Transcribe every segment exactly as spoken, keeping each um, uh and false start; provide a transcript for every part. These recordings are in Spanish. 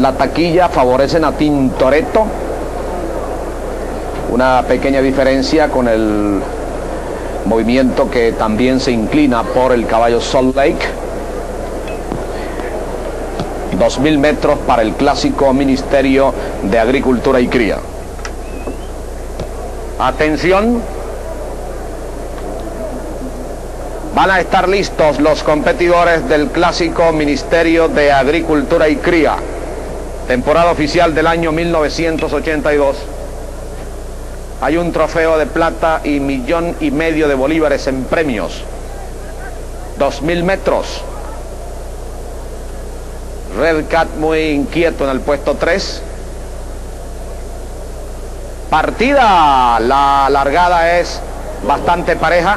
en la taquilla favorecen a Tintoretto. Una pequeña diferencia con el movimiento que también se inclina por el caballo Salt Lake. Dos mil metros para el clásico Ministerio de Agricultura y Cría. Atención. Van a estar listos los competidores del clásico Ministerio de Agricultura y Cría. Temporada oficial del año mil novecientos ochenta y dos. Hay un trofeo de plata y millón y medio de bolívares en premios. Dos mil metros. Red Cat muy inquieto en el puesto tres. Partida. La largada es bastante pareja.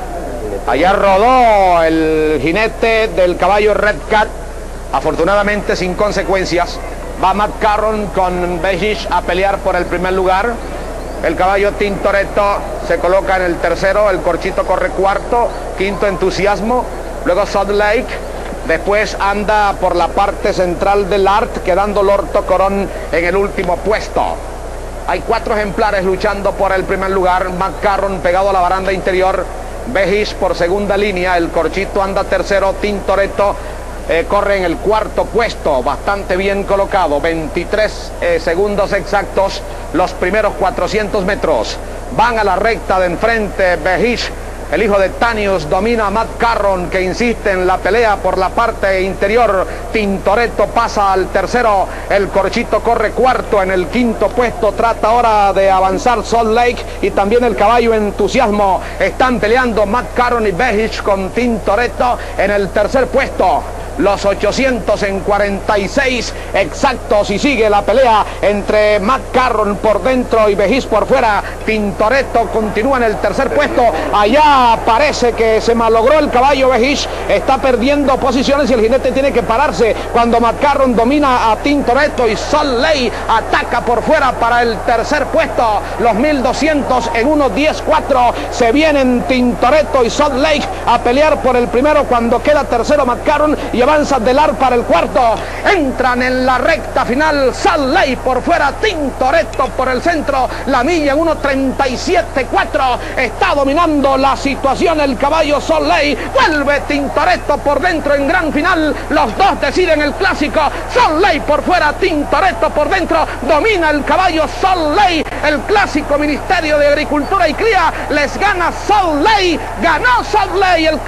Allá rodó el jinete del caballo Red Cat, afortunadamente sin consecuencias. Va Matt Carron con Bejic a pelear por el primer lugar. El caballo Tintoretto se coloca en el tercero, el Corchito corre cuarto, quinto Entusiasmo, luego Salt Lake, después anda por la parte central del Art, quedando Lorto Corón en el último puesto. Hay cuatro ejemplares luchando por el primer lugar. Matt Carron pegado a la baranda interior, Bejic por segunda línea, el Corchito anda tercero, Tintoretto eh, corre en el cuarto puesto, bastante bien colocado, veintitrés eh, segundos exactos los primeros cuatrocientos metros. Van a la recta de enfrente. Bejic, el hijo de Tanius, domina a Matt Carron, que insiste en la pelea por la parte interior. Tintoretto pasa al tercero, el Corchito corre cuarto, en el quinto puesto trata ahora de avanzar Salt Lake y también el caballo Entusiasmo. Están peleando Matt Carron y Bejic con Tintoretto en el tercer puesto. Los ochocientos en cuarenta y seis exactos y sigue la pelea entre Matt Carron por dentro y Bejic por fuera. Tintoretto continúa en el tercer puesto. Allá parece que se malogró el caballo Bejic, está perdiendo posiciones y el jinete tiene que pararse cuando Matt Carron domina a Tintoretto y Salt Lake ataca por fuera para el tercer puesto. Los mil doscientos en uno diez cuatro se vienen Tintoretto y Salt Lake a pelear por el primero cuando queda tercero Matt Carron y avanza Delar para el cuarto. Entran en la recta final. Salt Lake por fuera, Tintoretto por el centro. La milla en uno treinta y siete cuatro. Está dominando la situación el caballo Salt Lake. Vuelve Tintoretto por dentro en gran final. Los dos deciden el clásico. Salt Lake por fuera, Tintoretto por dentro. Domina el caballo Salt Lake. El clásico Ministerio de Agricultura y Cría les gana Salt Lake. Ganó Salt Lake el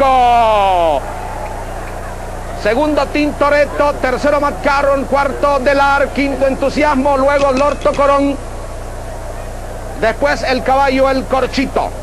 clásico. Segundo Tintoretto, tercero Matt Carron, cuarto Delar, quinto Entusiasmo, luego Lorto Corón, después el caballo El Corchito.